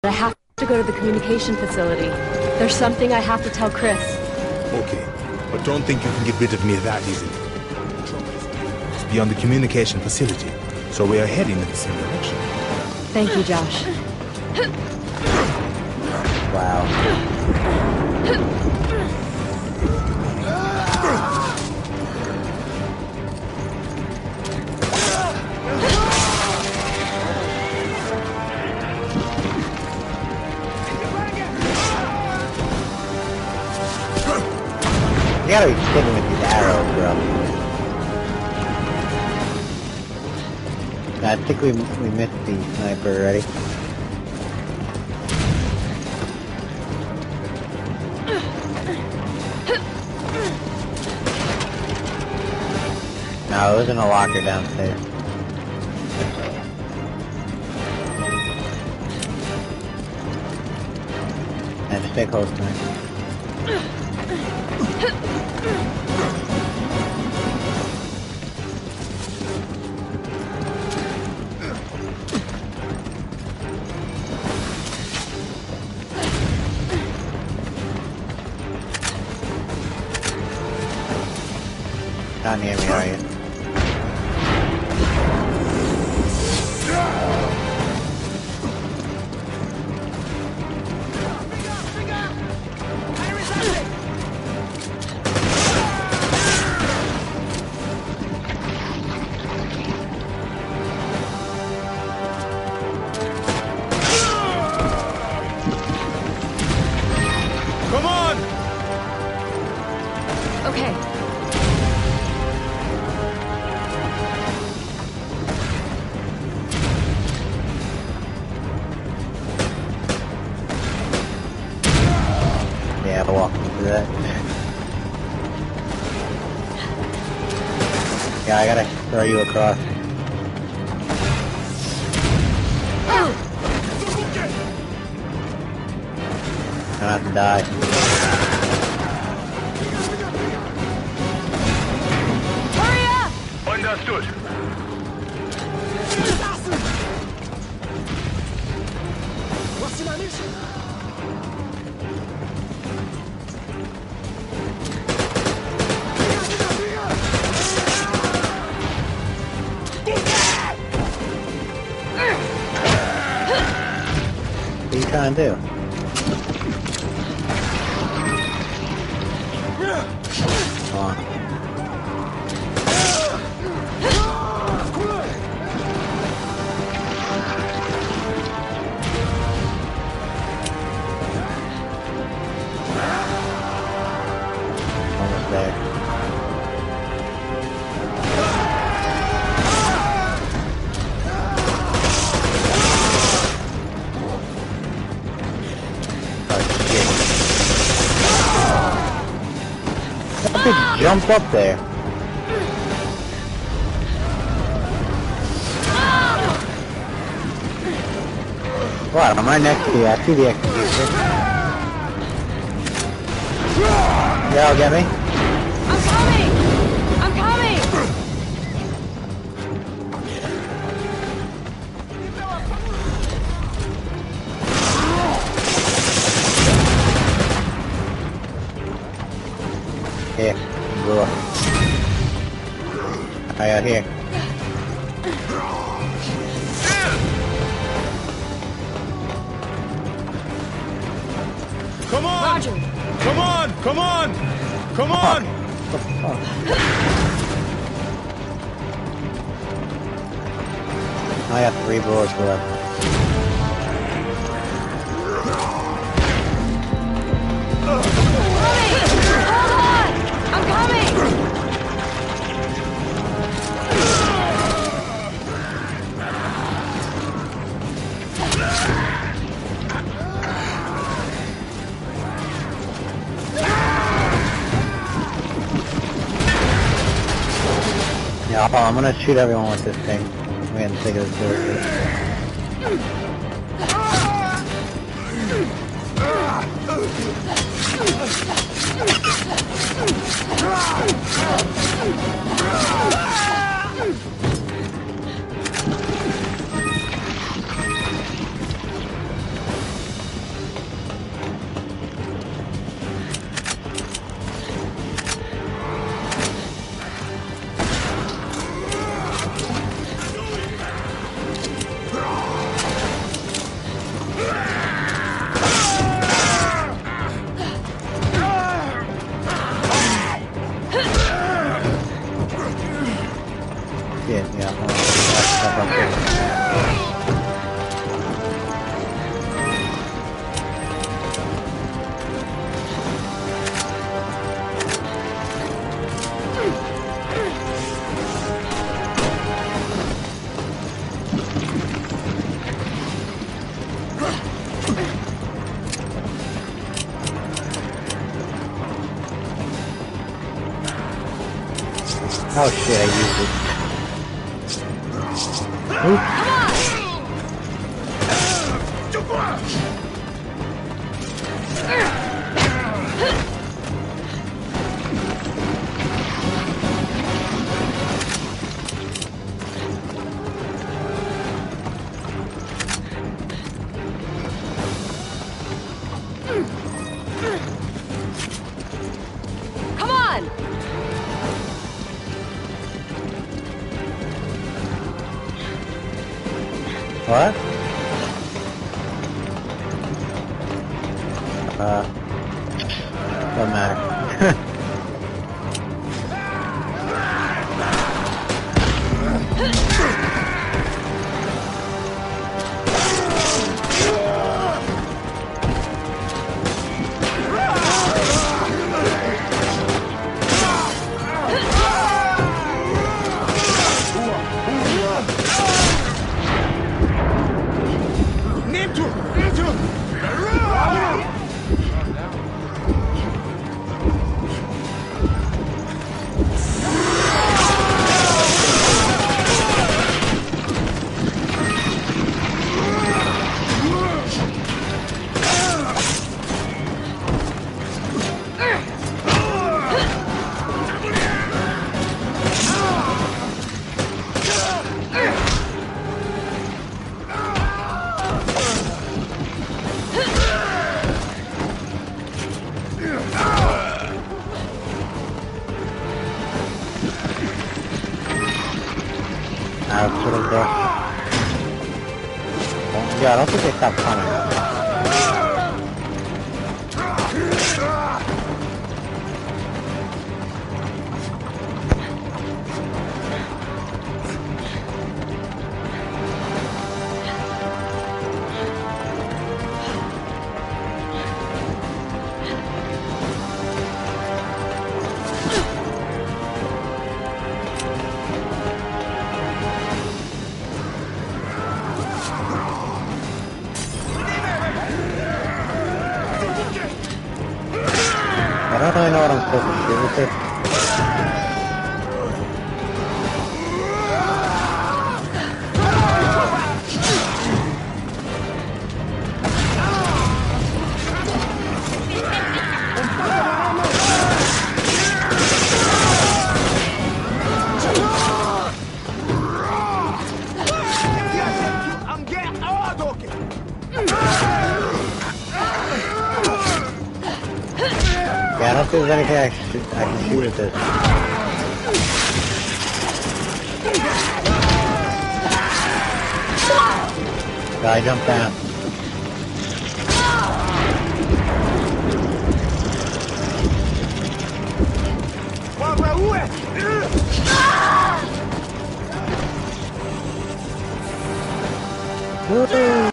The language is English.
I have to go to the communication facility. There's something I have to tell Chris. Okay, but don't think you can get rid of me that easily. It's beyond the communication facility, so we are heading in the same direction. Thank you, Josh. Wow. You gotta be kidding with these arrows, bro. I think we missed the sniper already. No, it was in a locker downstairs. And stay close to me. Not near me, are you? Come on! Okay. Yeah, I'll walk into that. Yeah, I gotta throw you across. I have to die. Hurry up! Understood. What are you trying to do? Come on. Almost there. Oh shit. How did you jump up there? What? I'm right next to you. I see the executioner. Yeah, get me? I'm coming! I'm coming! Here, blew up. I got here. Come on! Roger. Come on! Come on! Come on! I got 3 bullets left. Hold on! I'm coming! Yeah, I'm gonna shoot everyone with this thing. We had to take it seriously. Oh shit, I used it. Oops. Come on! What? Doesn't matter. Absolutely. Yeah, I don't think they stopped coming. I don't really know what I'm supposed to do with it. Yeah, I don't think there's anything I can shoot at this. I jumped down. Woo!